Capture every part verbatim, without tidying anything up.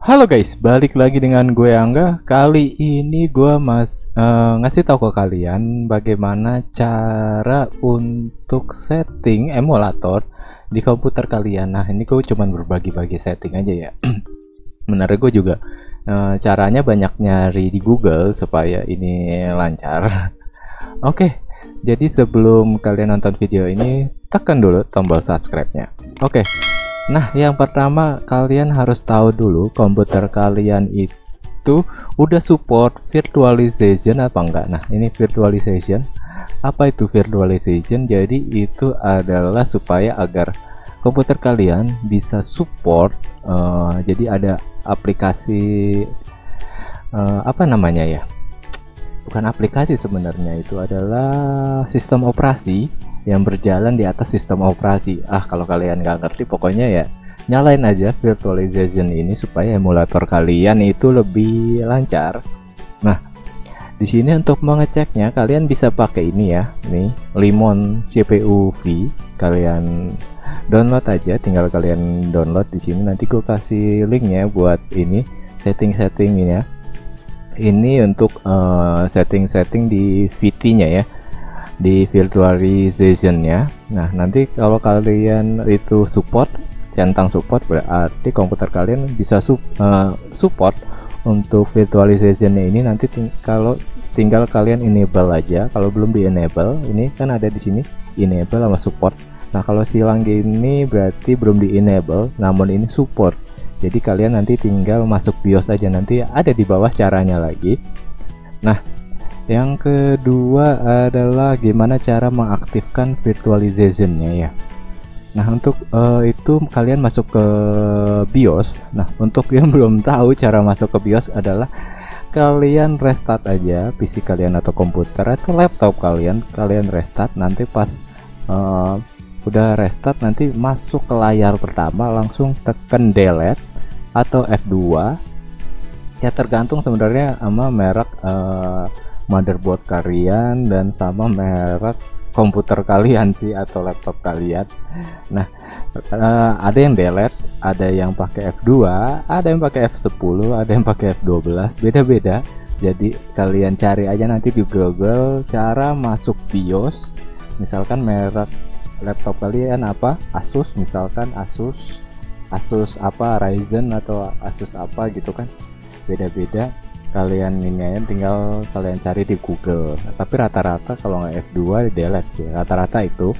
Halo guys, balik lagi dengan gue Angga. Kali ini gue mas eh, ngasih tahu ke kalian bagaimana cara untuk setting emulator di komputer kalian. Nah, ini gue cuman berbagi-bagi setting aja ya. Menurut gue juga eh, caranya banyak nyari di Google supaya ini lancar. Oke, jadi sebelum kalian nonton video ini, tekan dulu tombol subscribe-nya. Oke. Nah, yang pertama kalian harus tahu dulu komputer kalian itu udah support virtualization apa enggak. Nah, ini virtualization. Apa itu virtualization? Jadi itu adalah supaya agar komputer kalian bisa support. Uh, jadi ada aplikasi uh, apa namanya ya? Bukan aplikasi sebenarnya, itu adalah sistem operasi yang berjalan di atas sistem operasi. Ah, kalau kalian nggak ngerti, pokoknya ya nyalain aja virtualization ini supaya emulator kalian itu lebih lancar. Nah, di sini untuk mengeceknya kalian bisa pakai ini ya, nih Limon C P U V. Kalian download aja, tinggal kalian download di sini. Nanti gue kasih linknya buat ini setting-setting ini ya. Ini untuk setting-setting uh, di V T-nya ya, di virtualization-nya. Nah, nanti kalau kalian itu support, centang support, berarti komputer kalian bisa su uh, support untuk virtualization-nya ini. Nanti ting kalau tinggal kalian enable aja. Kalau belum di enable, ini kan ada di sini enable sama support. Nah, kalau silang gini berarti belum di enable, namun ini support. Jadi kalian nanti tinggal masuk BIOS aja, nanti ada di bawah caranya lagi. Nah, yang kedua adalah gimana cara mengaktifkan virtualization-nya ya. Nah, untuk uh, itu kalian masuk ke BIOS. Nah, untuk yang belum tahu cara masuk ke BIOS adalah kalian restart aja P C kalian atau komputer atau laptop kalian. Kalian restart, nanti pas uh, udah restart nanti masuk ke layar pertama, langsung tekan delete atau F dua. Ya tergantung sebenarnya sama merek uh, motherboard kalian dan sama merek komputer kalian sih atau laptop kalian. Nah, uh, ada yang delete, ada yang pakai F dua, ada yang pakai F sepuluh, ada yang pakai F dua belas, beda-beda. Jadi kalian cari aja nanti di Google cara masuk BIOS. Misalkan merek laptop kalian apa, Asus misalkan, Asus Asus apa, Ryzen atau Asus apa gitu kan, beda-beda. Kalian ini aja tinggal kalian cari di Google. Nah, tapi rata-rata kalau nggak F dua delete sih, rata-rata itu.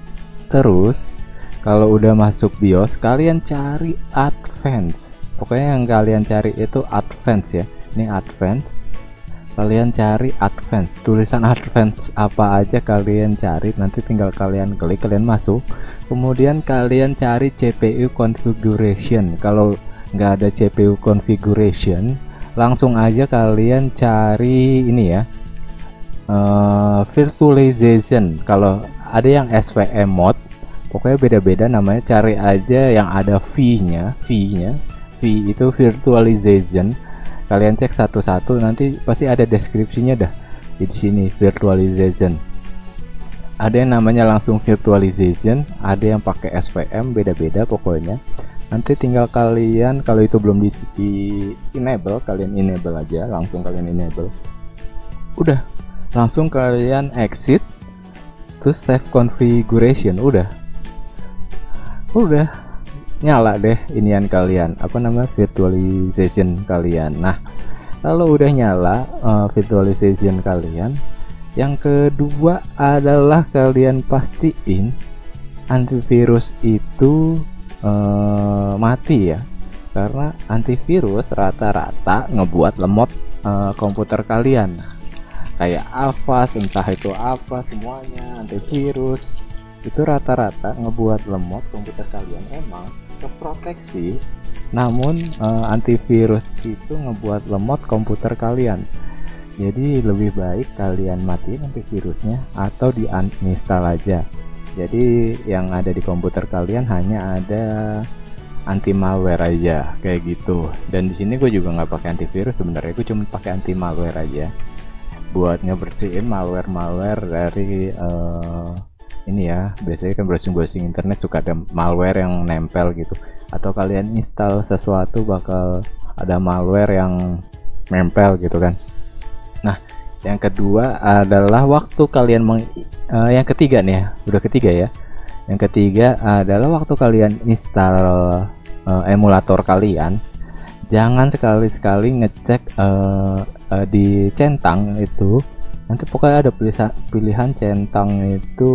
Terus kalau udah masuk BIOS kalian cari advance. Pokoknya yang kalian cari itu advance ya. Ini advance. Kalian cari advance, tulisan advance apa aja kalian cari, nanti tinggal kalian klik, kalian masuk, kemudian kalian cari C P U configuration. Kalau nggak ada C P U configuration, langsung aja kalian cari ini ya, uh, virtualization. Kalau ada yang S V M mode, pokoknya beda-beda namanya, cari aja yang ada V-nya, V-nya, V itu virtualization. Kalian cek satu-satu, nanti pasti ada deskripsinya dah di sini virtualization. Ada yang namanya langsung virtualization, ada yang pakai S V M, beda-beda pokoknya. Nanti tinggal kalian, kalau itu belum di, di enable, kalian enable aja, langsung kalian enable. Udah, langsung kalian exit, terus save configuration, udah. Udah. Nyala deh inian kalian, apa namanya, virtualization kalian. Nah, kalau udah nyala uh, virtualization kalian, yang kedua adalah kalian pastiin antivirus itu uh, mati ya, karena antivirus rata-rata ngebuat lemot uh, komputer kalian, kayak Avast, entah itu apa, semuanya antivirus itu rata-rata ngebuat lemot komputer kalian. Emang keproteksi, namun uh, antivirus itu ngebuat lemot komputer kalian. Jadi lebih baik kalian matiin antivirusnya atau di uninstall aja. Jadi yang ada di komputer kalian hanya ada anti malware aja kayak gitu. Dan di sini gue juga nggak pakai antivirus sebenarnya, gue cuma pakai anti malware aja buat ngebersihin malware-malware dari uh, ini ya. Biasanya kan browsing-browsing internet suka ada malware yang nempel gitu, atau kalian install sesuatu bakal ada malware yang nempel gitu kan. Nah, yang kedua adalah waktu kalian meng, uh, yang ketiga nih ya, udah ketiga ya. Yang ketiga adalah waktu kalian install uh, emulator kalian, jangan sekali-sekali ngecek uh, uh, di centang itu. Nanti pokoknya ada pilihan, pilihan centang itu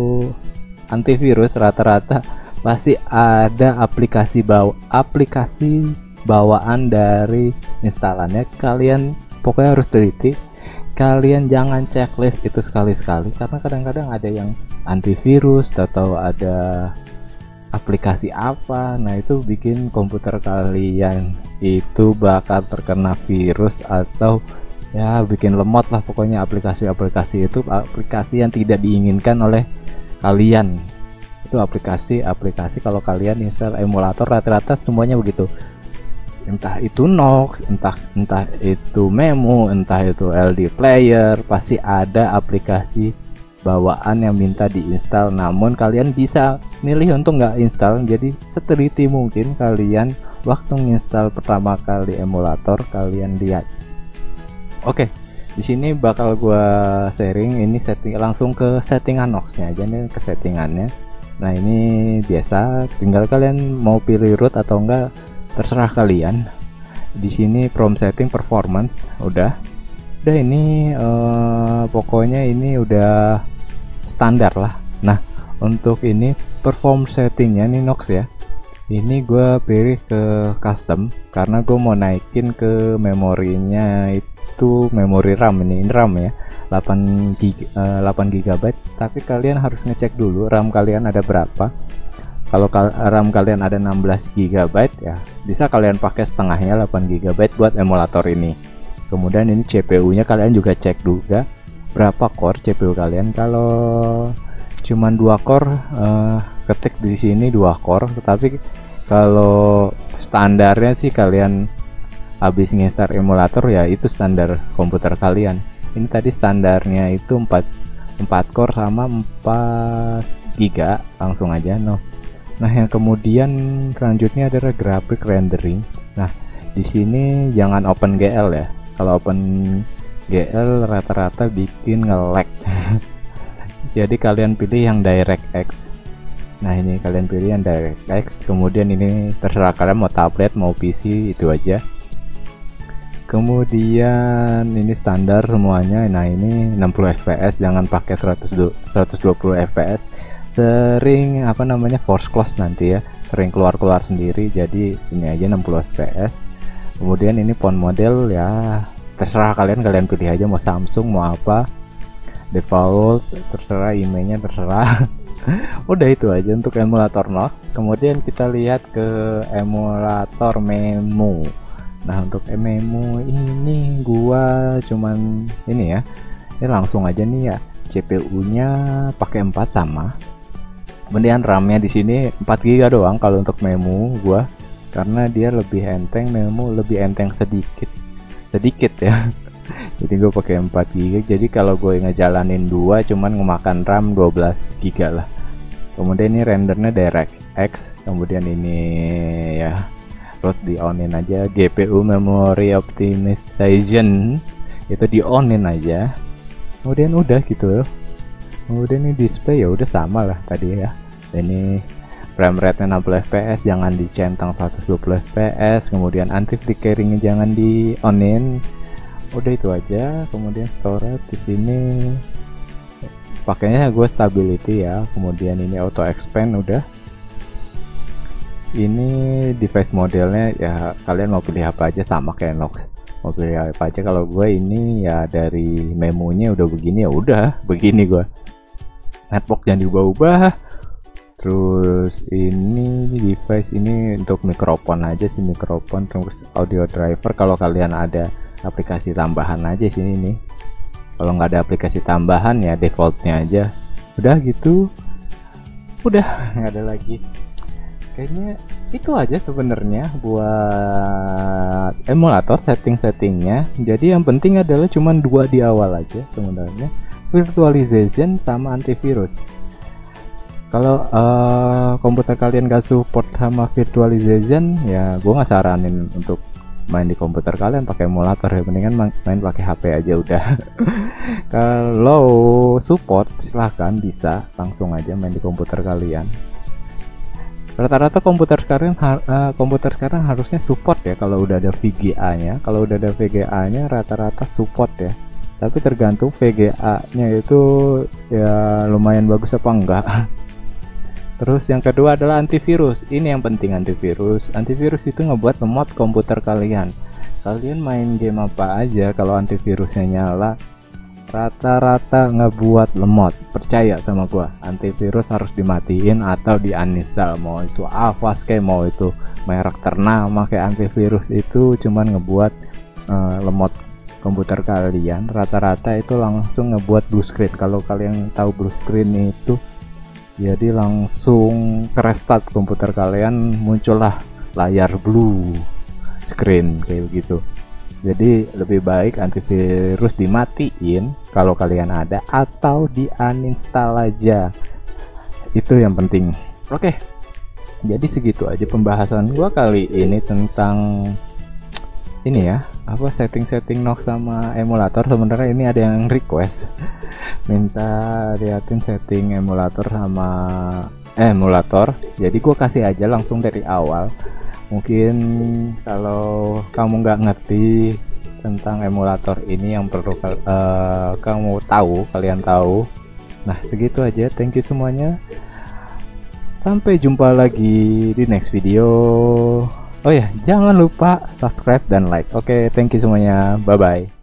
antivirus, rata-rata pasti ada aplikasi bawa aplikasi bawaan dari instalannya. Kalian pokoknya harus teliti, kalian jangan checklist itu sekali-sekali, karena kadang-kadang ada yang antivirus atau ada aplikasi apa, nah itu bikin komputer kalian itu bakal terkena virus atau ya bikin lemot lah. Pokoknya aplikasi-aplikasi itu aplikasi yang tidak diinginkan oleh kalian. Itu aplikasi-aplikasi kalau kalian install emulator rata-rata semuanya begitu, entah itu Nox, entah entah itu Memo, entah itu L D player, pasti ada aplikasi bawaan yang minta diinstal. Namun kalian bisa milih untuk nggak install, jadi seteliti mungkin kalian waktu menginstal pertama kali emulator kalian lihat. Oke, di sini bakal gua sharing ini setting langsung ke settingan Nox-nya aja nih, ke settingannya. Nah ini biasa, tinggal kalian mau pilih root atau enggak terserah kalian. Di sini from setting performance udah udah ini eh, pokoknya ini udah standar lah. Nah untuk ini perform settingnya nih Nox ya, ini gue pilih ke custom karena gue mau naikin ke memorinya itu memori RAM, ini, ini RAM ya delapan giga byte, tapi kalian harus ngecek dulu RAM kalian ada berapa. Kalau RAM kalian ada enam belas giga byte ya bisa kalian pakai setengahnya delapan giga byte buat emulator ini. Kemudian ini C P U-nya kalian juga cek juga berapa core C P U kalian. Kalau cuman dua core uh, ketik di sini dua core, tetapi kalau standarnya sih kalian habis nginstal emulator ya itu standar komputer kalian. Ini tadi standarnya itu empat core sama empat giga, langsung aja no. Nah, yang kemudian selanjutnya adalah graphic rendering. Nah, di sini jangan open G L ya. Kalau open G L rata-rata bikin nge-lag. Jadi kalian pilih yang DirectX. Nah, ini kalian pilih yang DirectX. Kemudian ini terserah kalian mau tablet, mau P C, itu aja. Kemudian ini standar semuanya. Nah, ini enam puluh F P S, jangan pakai seratus dua puluh F P S. Sering apa namanya force close nanti ya, sering keluar-keluar sendiri, jadi ini aja enam puluh F P S. Kemudian ini font model ya terserah kalian, kalian pilih aja mau Samsung mau apa, default terserah, emailnya terserah. Udah itu aja untuk emulator Nox. Kemudian kita lihat ke emulator Memo. Nah untuk Memo ini gua cuman ini ya, ini langsung aja nih ya, C P U nya pakai empat sama. Kemudian RAM-nya di sini empat giga doang kalau untuk Memo gua, karena dia lebih enteng, Memo lebih enteng sedikit sedikit ya. Jadi gue pakai empat giga, jadi kalau gue ngejalanin dua cuman ngemakan RAM dua belas giga lah. Kemudian ini rendernya DirectX, kemudian ini ya root di onin aja, G P U memory optimization itu di onin aja. Kemudian udah gitu. Kemudian ini display ya udah sama lah tadi ya. Ini frame rate enam puluh F P S, jangan dicentang seratus dua puluh F P S. Kemudian anti flickeringnya jangan di onin. Udah itu aja. Kemudian storage di sini pakainya gue stability ya. Kemudian ini auto expand udah. Ini device modelnya ya kalian mau pilih apa aja sama kayak Nox. Mau pilih apa aja, kalau gue ini ya dari memonya udah begini ya udah begini gue. Network jangan diubah-ubah. Terus ini device ini untuk mikrofon aja sih, mikrofon. Terus audio driver kalau kalian ada aplikasi tambahan aja sini nih. Kalau nggak ada aplikasi tambahan ya defaultnya aja. Udah gitu. Udah nggak ada lagi. Kayaknya itu aja sebenarnya buat emulator setting-settingnya. Jadi yang penting adalah cuman dua di awal aja sebenarnya, virtualization sama antivirus. Kalau uh, komputer kalian gak support sama virtualization ya gue nggak saranin untuk main di komputer kalian pakai emulator ya, mendingan main pakai H P aja udah. Kalau support silahkan bisa langsung aja main di komputer kalian. Rata-rata komputer sekarang uh, komputer sekarang harusnya support ya kalau udah ada V G A-nya. Kalau udah ada V G A-nya rata-rata support ya. Tapi tergantung V G A-nya itu ya lumayan bagus apa enggak. Terus yang kedua adalah antivirus. Ini yang penting, antivirus. Antivirus itu ngebuat lemot komputer kalian. Kalian main game apa aja kalau antivirusnya nyala, rata-rata ngebuat lemot. Percaya sama gua, antivirus harus dimatiin atau di uninstall. Mau itu Avast kayak mau itu merek ternama kayak, antivirus itu cuman ngebuat uh, lemot komputer kalian. Rata-rata itu langsung ngebuat blue screen. Kalau kalian tahu blue screen itu, jadi langsung ke restart komputer kalian, muncullah layar blue screen kayak gitu. Jadi lebih baik antivirus dimatiin kalau kalian ada, atau di uninstall aja. Itu yang penting. Oke, jadi segitu aja pembahasan gua kali ini tentang ini ya, apa setting-setting Nox sama emulator. Sebenarnya ini ada yang request minta liatin setting emulator sama eh, emulator, jadi gua kasih aja langsung dari awal. Mungkin kalau kamu nggak ngerti tentang emulator ini yang perlu uh, kamu tahu, kalian tahu. Nah segitu aja, thank you semuanya, sampai jumpa lagi di next video. Oh ya, jangan lupa subscribe dan like. Oke, thank you semuanya, bye bye.